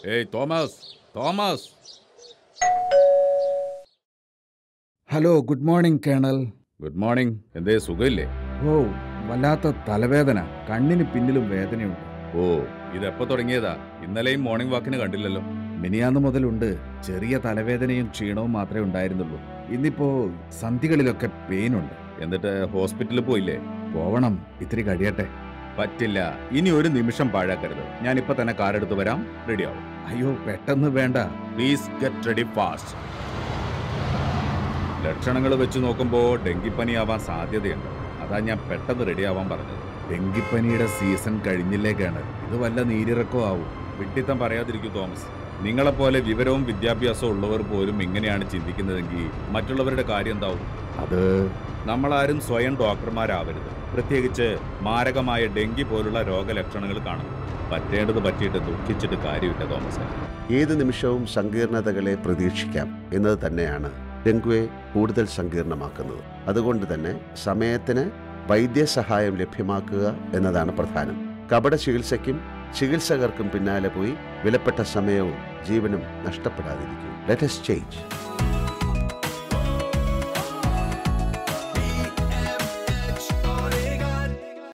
ഏയ് Thomas, Thomas. Hello, good morning colonel. Good morning. എന്തേ സുഖമില്ലേ? ഓ, വല്ലാത്ത തലവേദന, കണ്ണിന് പിന്നിലും വേദനയുണ്ട്. ഓ, ഇതെപ്പോ തുടങ്ങിയതാ? ഇന്നലെയും മോർണിംഗ് വാക്കിന് കണ്ടില്ലല്ലോ. മിനിയാന്ന് മുതലുണ്ട്. ചെറിയ തലവേദനയും ക്ഷീണവും മാത്രമേ ഉണ്ടായിരുന്നുള്ളൂ. ഇന്നിപ്പോ സന്ധികളിലൊക്കെ പെയിനുണ്ട്. എന്നിട്ട് ഹോസ്പിറ്റലിൽ പോയില്ലേ? പോവണം, ഇത്തിരി കഴിയട്ടെ. പറ്റില്ല, ഇനി ഒരു നിമിഷം പാഴാക്കരുത്. ഞാനിപ്പോ തന്നെ കാറെടുത്ത് വരാം, റെഡിയാവും. അയ്യോ, പെട്ടെന്ന് വേണ്ട. Please get ready fast. ലക്ഷണങ്ങൾ വെച്ച് നോക്കുമ്പോൾ ഡെങ്കിപ്പനി ആവാൻ സാധ്യതയുണ്ട്. അതാ ഞാൻ പെട്ടെന്ന് റെഡിയാവാൻ പറഞ്ഞത്. ഡെങ്കിപ്പനിയുടെ സീസൺ കഴിഞ്ഞില്ലേ കേണൽ? ഇത് വല്ല നീരിറക്കോ ആവും. വിഡ്ഢിത്തം പറയാതിരിക്കും തോമസ്. നിങ്ങളെപ്പോലെ വിവരവും വിദ്യാഭ്യാസവും ഉള്ളവർ പോലും ഇങ്ങനെയാണ് ചിന്തിക്കുന്നതെങ്കിൽ മറ്റുള്ളവരുടെ കാര്യം എന്താവും? അത് നമ്മളാരും സ്വയം ഡോക്ടർമാരാവരുത്. പ്രത്യേകിച്ച് മാരകമായ ഡെങ്കി പോലുള്ള രോഗലക്ഷണങ്ങൾ കാണുന്നു. പറ്റേണ്ടത് പറ്റിയിട്ട് ദുഃഖിച്ചിട്ട് കാര്യമില്ല തോമസ്. ഏത് നിമിഷവും സങ്കീർണതകളെ പ്രതീക്ഷിക്കാം എന്നത് തന്നെയാണ് ഡെങ്കുവെ കൂടുതൽ സങ്കീർണമാക്കുന്നത്. അതുകൊണ്ട് തന്നെ സമയത്തിന് വൈദ്യസഹായം ലഭ്യമാക്കുക എന്നതാണ് പ്രധാനം. കപട ചികിത്സയ്ക്കും ചികിത്സകർക്കും പിന്നാലെ പോയി വിലപ്പെട്ട സമയവും ജീവനും നഷ്ടപ്പെടാതിരിക്കും. Let us change.